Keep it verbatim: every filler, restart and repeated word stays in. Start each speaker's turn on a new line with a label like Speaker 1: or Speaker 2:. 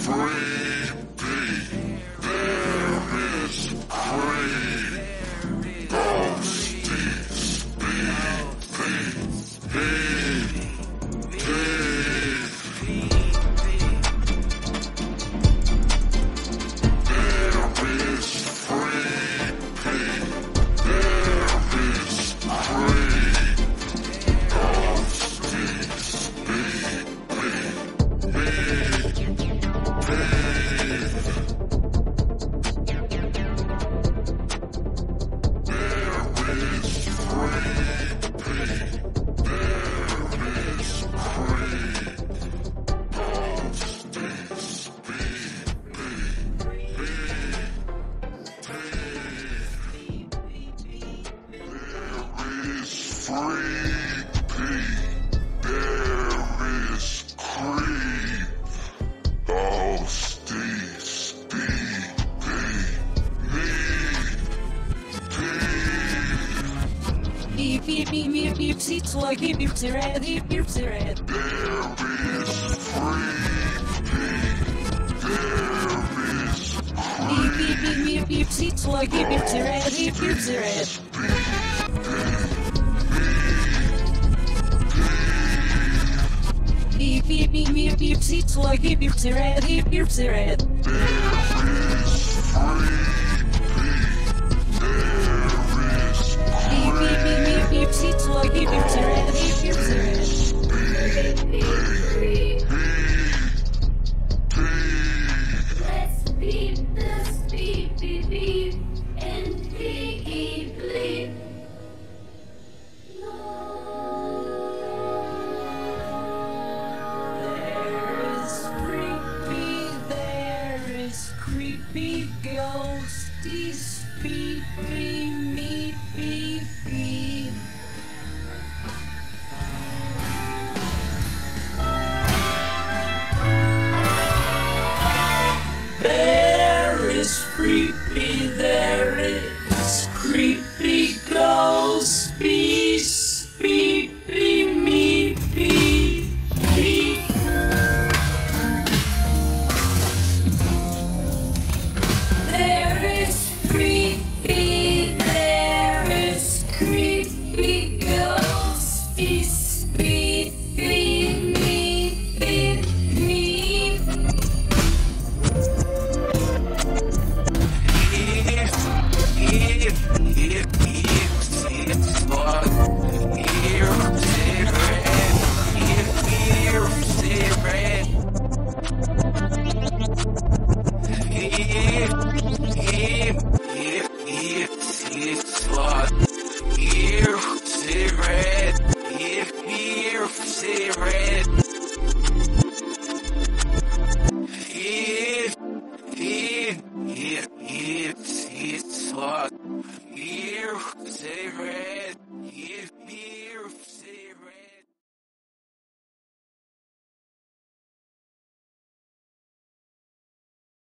Speaker 1: It's like if you're red, if you're red.
Speaker 2: There is free. There is
Speaker 1: It's like if you're red, if you're red. It's like if you're red, if you're red. It's like if you're red, if you're red.
Speaker 3: Let's beat this beat, beat, beat, and beat, bleed.
Speaker 1: There is creepy, there is creepy ghosty, speedy, me, beep, beep. There is creepy, there is creepy ghost, be, speak, be, me, be, be. There is creepy, there is creepy ghost, be, speak, be, me, be, me.
Speaker 2: Sievert,